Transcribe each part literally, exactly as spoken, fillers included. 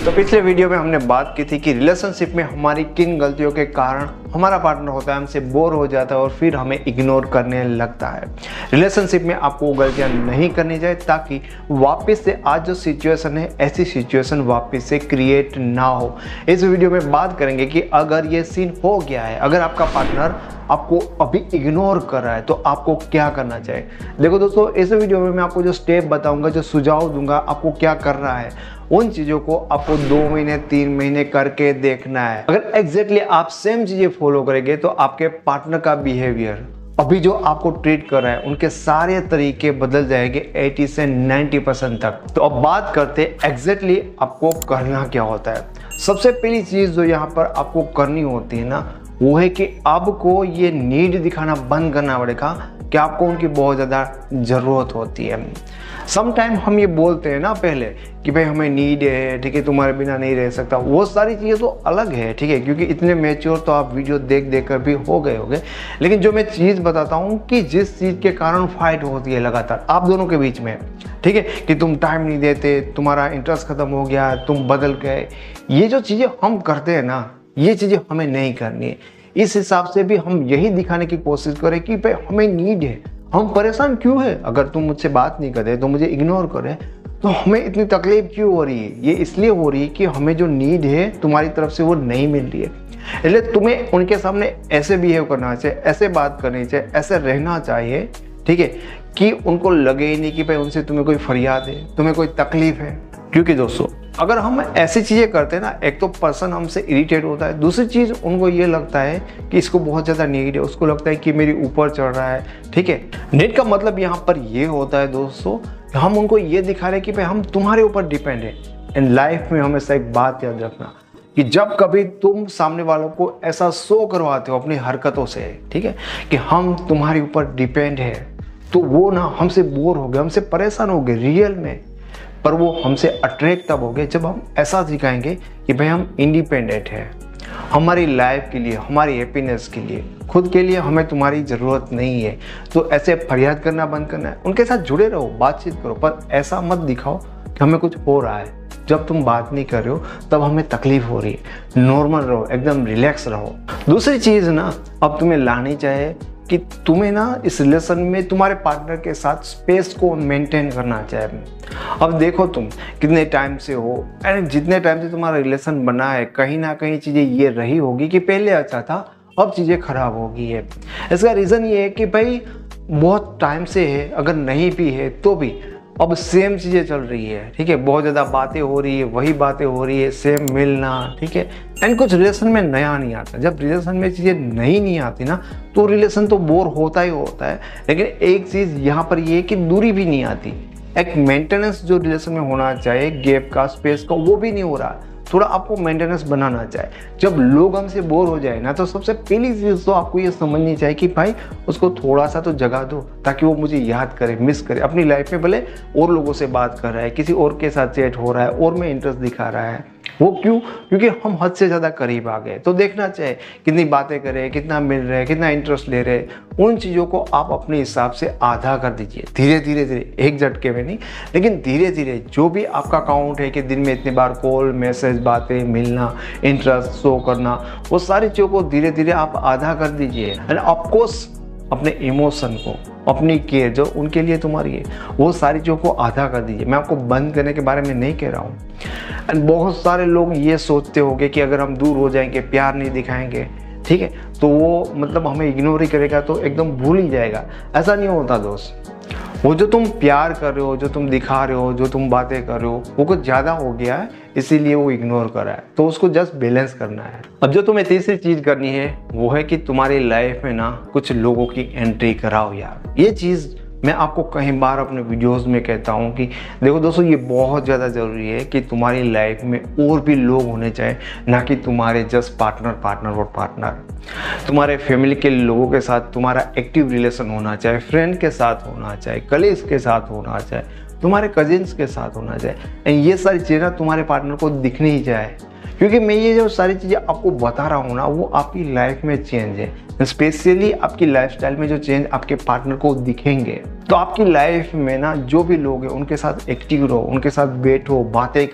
तो पिछले वीडियो में हमने बात की थी कि रिलेशनशिप में हमारी किन गलतियों के कारण हमारा पार्टनर होता है हमसे बोर हो जाता है और फिर हमें इग्नोर करने लगता है। रिलेशनशिप में आपको वो गलतियां नहीं करनी चाहिए ताकि वापस से आज जो सिचुएशन है ऐसी सिचुएशन वापस से क्रिएट ना हो। इस वीडियो में बात करेंगे कि अगर ये सीन हो गया है, अगर आपका पार्टनर आपको अभी इग्नोर कर रहा है तो आपको क्या करना चाहिए। देखो दोस्तों, इस वीडियो में मैं आपको जो स्टेप बताऊंगा, जो सुझाव दूंगा आपको क्या करना है, उन चीज़ों को आपको दो महीने तीन महीने करके देखना है। अगर एग्जैक्टली आप सेम चीज़ें फॉलो करेंगे तो आपके पार्टनर का बिहेवियर अभी जो आपको ट्रीट कर रहा है उनके सारे तरीके बदल जाएंगे अस्सी से नब्बे परसेंट तक। तो अब बात करते हैं एग्जैक्टली आपको करना क्या होता है। सबसे पहली चीज़ जो यहाँ पर आपको करनी होती है ना, वो है कि आपको ये नीड दिखाना बंद करना पड़ेगा कि आपको उनकी बहुत ज़्यादा ज़रूरत होती है। समटाइम हम ये बोलते हैं ना पहले कि भाई हमें नीड है, ठीक है, तुम्हारे बिना नहीं रह सकता। वो सारी चीज़ें तो अलग है, ठीक है, क्योंकि इतने मैच्योर तो आप वीडियो देख देख कर भी हो गए होंगे। लेकिन जो मैं चीज़ बताता हूँ कि जिस चीज़ के कारण फाइट होती है लगातार आप दोनों के बीच में, ठीक है, कि तुम टाइम नहीं देते, तुम्हारा इंटरेस्ट ख़त्म हो गया, तुम बदल गए, ये जो चीज़ें हम करते हैं ना, ये चीज़ें हमें नहीं करनी है। इस हिसाब से भी हम यही दिखाने की कोशिश करें कि भाई हमें नीड है, हम परेशान क्यों है। अगर तुम मुझसे बात नहीं करे तो मुझे इग्नोर करे तो हमें इतनी तकलीफ क्यों हो रही है। ये इसलिए हो रही है कि हमें जो नीड है तुम्हारी तरफ से वो नहीं मिल रही है। इसलिए तुम्हें उनके सामने ऐसे बिहेव करना चाहिए, ऐसे बात करनी चाहिए, ऐसे रहना चाहिए, ठीक है, कि उनको लगे ही नहीं कि भाई उनसे तुम्हें कोई फरियाद है, तुम्हें कोई तकलीफ है। क्योंकि दोस्तों अगर हम ऐसी चीज़ें करते हैं ना, एक तो पर्सन हमसे इरिटेट होता है, दूसरी चीज़ उनको ये लगता है कि इसको बहुत ज़्यादा नीड है, उसको लगता है कि मेरी ऊपर चढ़ रहा है, ठीक है। नीड का मतलब यहाँ पर ये होता है दोस्तों, हम उनको ये दिखा रहे हैं कि भाई हम तुम्हारे ऊपर डिपेंड है। इन लाइफ में हमेशा एक बात याद रखना कि जब कभी तुम सामने वालों को ऐसा शो करवाते हो अपनी हरकतों से, ठीक है, कि हम तुम्हारे ऊपर डिपेंड है, तो वो ना हमसे बोर हो गए, हमसे परेशान हो गए रियल में। पर वो हमसे अट्रैक्ट तब हो गए जब हम ऐसा दिखाएंगे कि भाई हम इंडिपेंडेंट हैं, हमारी लाइफ के लिए, हमारी हैप्पीनेस के लिए, खुद के लिए हमें तुम्हारी ज़रूरत नहीं है। तो ऐसे फरियाद करना बंद करना है, उनके साथ जुड़े रहो, बातचीत करो, पर ऐसा मत दिखाओ कि हमें कुछ हो रहा है। जब तुम बात नहीं कर रहे हो तब हमें तकलीफ हो रही है। नॉर्मल रहो, एकदम रिलैक्स रहो। दूसरी चीज़ ना अब तुम्हें लानी चाहिए कि तुम्हें ना इस रिलेशन में तुम्हारे पार्टनर के साथ स्पेस को मेंटेन करना चाहिए। अब देखो तुम कितने टाइम से हो, एंड जितने टाइम से तुम्हारा रिलेशन बना है, कहीं ना कहीं चीज़ें ये रही होगी कि पहले अच्छा था, अब चीज़ें खराब हो गई है। इसका रीज़न ये है कि भाई बहुत टाइम से है, अगर नहीं भी है तो भी अब सेम चीज़ें चल रही है, ठीक है, बहुत ज़्यादा बातें हो रही है, वही बातें हो रही है, सेम मिलना, ठीक है, एंड कुछ रिलेशन में नया नहीं आता। जब रिलेशन में चीज़ें नई नहीं आती ना तो रिलेशन तो बोर होता ही होता है। लेकिन एक चीज़ यहाँ पर ये है कि दूरी भी नहीं आती, एक मेंटेनेंस जो रिलेशन में होना चाहिए, गैप का, स्पेस का, वो भी नहीं हो रहा। थोड़ा आपको मेंटेनेंस बनाना चाहिए। जब लोग हमसे बोर हो जाए ना तो सबसे पहली चीज़ तो आपको ये समझनी चाहिए कि भाई उसको थोड़ा सा तो जगह दो ताकि वो मुझे याद करे, मिस करे। अपनी लाइफ में भले और लोगों से बात कर रहा है, किसी और के साथ चैट हो रहा है, और में इंटरेस्ट दिखा रहा है, वो क्यों? क्योंकि हम हद से ज़्यादा करीब आ गए। तो देखना चाहिए कितनी बातें करें, कितना मिल रहे हैं, कितना इंटरेस्ट ले रहे हैं। उन चीज़ों को आप अपने हिसाब से आधा कर दीजिए, धीरे धीरे धीरे, एक झटके में नहीं, लेकिन धीरे धीरे। जो भी आपका अकाउंट है कि दिन में इतनी बार कॉल, मैसेज, बातें, मिलना, इंटरेस्ट शो करना, वो सारी चीज़ों को धीरे धीरे आप आधा कर दीजिए। एंड ऑफकोर्स अपने इमोशन को, अपनी केयर जो उनके लिए तुम्हारी है, वो सारी चीज़ों को आधा कर दीजिए। मैं आपको बंद करने के बारे में नहीं कह रहा हूँ। एंड बहुत सारे लोग ये सोचते होंगे कि अगर हम दूर हो जाएंगे, प्यार नहीं दिखाएंगे, ठीक है, तो वो मतलब हमें इग्नोर ही करेगा, तो एकदम भूल ही जाएगा। ऐसा नहीं होता दोस्त। वो जो तुम प्यार कर रहे हो, जो तुम दिखा रहे हो, जो तुम बातें कर रहे हो, वो कुछ ज़्यादा हो गया है, इसीलिए वो इग्नोर कर रहा है। तो उसको जस्ट बैलेंस करना है। अब जो तुम्हें तीसरी चीज़ करनी है वो है कि तुम्हारी लाइफ में ना कुछ लोगों की एंट्री कराओ यार। ये चीज़ मैं आपको कई बार अपने वीडियोस में कहता हूँ कि देखो दोस्तों, ये बहुत ज़्यादा ज़रूरी है कि तुम्हारी लाइफ में और भी लोग होने चाहिए, ना कि तुम्हारे जस्ट पार्टनर पार्टनर और पार्टनर। तुम्हारे फैमिली के लोगों के साथ तुम्हारा एक्टिव रिलेशन होना चाहिए, फ्रेंड के साथ होना चाहिए, कलीग्स के साथ होना चाहिए, तुम्हारे कजिन्स के साथ होना चाहिए। ये सारी चीज़ें तुम्हारे पार्टनर को दिखनी ही चाहिए। क्योंकि मैं ये जो सारी चीज़ें आपको बता रहा हूँ ना, वो आपकी लाइफ में चेंज है। स्पेशली आपकी लाइफस्टाइल में जो चेंज आपके पार्टनर को दिखेंगे, तो आपकी लाइफ में ना जो भी लोग हैं उनके साथ एक्टिव रहो, उनके साथ बैठो, बातें करो,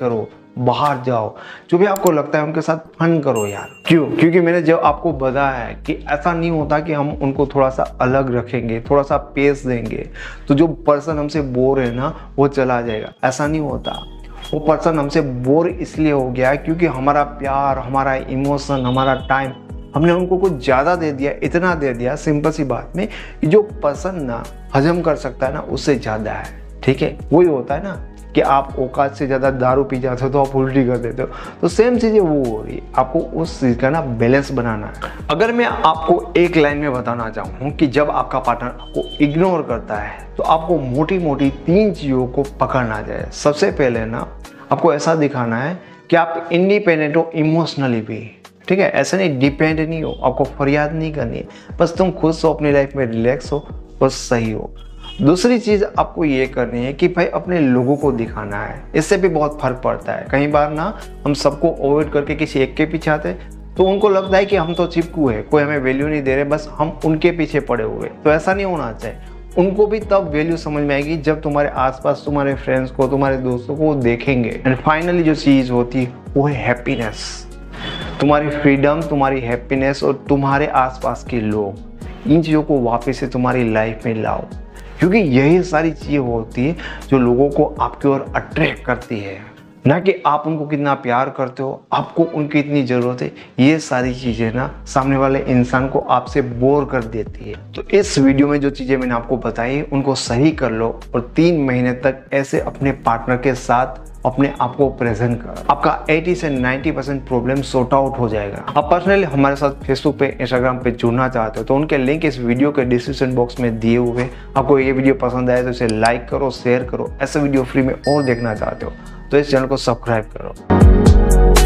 बाहर जाओ, जो भी आपको लगता है उनके साथ फन करो यार। क्यों? क्योंकि मैंने जब आपको बताया है कि ऐसा नहीं होता कि हम उनको थोड़ा सा अलग रखेंगे, थोड़ा सा पेस देंगे तो जो पर्सन हमसे बोर है ना वो चला जाएगा। ऐसा नहीं होता। वो पर्सन हमसे बोर इसलिए हो गया क्योंकि हमारा प्यार, हमारा इमोशन, हमारा टाइम हमने उनको कुछ ज़्यादा दे दिया, इतना दे दिया सिंपल सी बात में, जो पर्सन ना हजम कर सकता है ना उससे ज़्यादा है। ठीक है, वही होता है ना कि आप औकात से ज़्यादा दारू पी जाते हो तो आप उल्टी कर देते हो, तो सेम चीज़ें वो हो रही है। आपको उस चीज़ का ना बैलेंस बनाना है। अगर मैं आपको एक लाइन में बताना चाहूँ कि जब आपका पार्टनर आपको इग्नोर करता है तो आपको मोटी मोटी तीन चीज़ों को पकड़ना चाहिए। सबसे पहले ना आपको ऐसा दिखाना है कि आप इंडिपेंडेंट हो इमोशनली भी। ठीक है, ऐसा नहीं डिपेंड नहीं हो, आपको फरियाद नहीं करनी है, बस तुम खुश हो, अपनी लाइफ में रिलैक्स हो, बस सही हो। दूसरी चीज़ आपको ये करनी है कि भाई अपने लोगों को दिखाना है। इससे भी बहुत फर्क पड़ता है। कई बार ना हम सबको अवॉइड करके किसी एक के पीछे आते तो उनको लगता है कि हम तो चिपकू है, कोई हमें वैल्यू नहीं दे रहे, बस हम उनके पीछे पड़े हुए। तो ऐसा नहीं होना चाहिए। उनको भी तब वैल्यू समझ में आएगी जब तुम्हारे आसपास तुम्हारे फ्रेंड्स को, तुम्हारे दोस्तों को देखेंगे। एंड फाइनली जो चीज़ होती है वो है हैप्पीनेस। तुम्हारी फ्रीडम, तुम्हारी हैप्पीनेस और तुम्हारे आसपास के लोग, इन चीज़ों को वापस से तुम्हारी लाइफ में लाओ, क्योंकि यही सारी चीज़ें होती है जो लोगों को आपकी ओर अट्रैक्ट करती है। ना कि आप उनको कितना प्यार करते हो, आपको उनकी इतनी ज़रूरत है। ये सारी चीज़ें ना सामने वाले इंसान को आपसे बोर कर देती है। तो इस वीडियो में जो चीज़ें मैंने आपको बताई उनको सही कर लो और तीन महीने तक ऐसे अपने पार्टनर के साथ अपने आप को प्रेजेंट करो। आपका अस्सी से नब्बे परसेंट प्रॉब्लम सॉर्ट आउट हो जाएगा। आप पर्सनली हमारे साथ फेसबुक पे, इंस्टाग्राम पे जुड़ना चाहते हो तो उनके लिंक इस वीडियो के डिस्क्रिप्शन बॉक्स में दिए हुए। आपको ये वीडियो पसंद आए तो इसे लाइक करो, शेयर करो। ऐसे वीडियो फ्री में और देखना चाहते हो तो इस चैनल को सब्सक्राइब करो।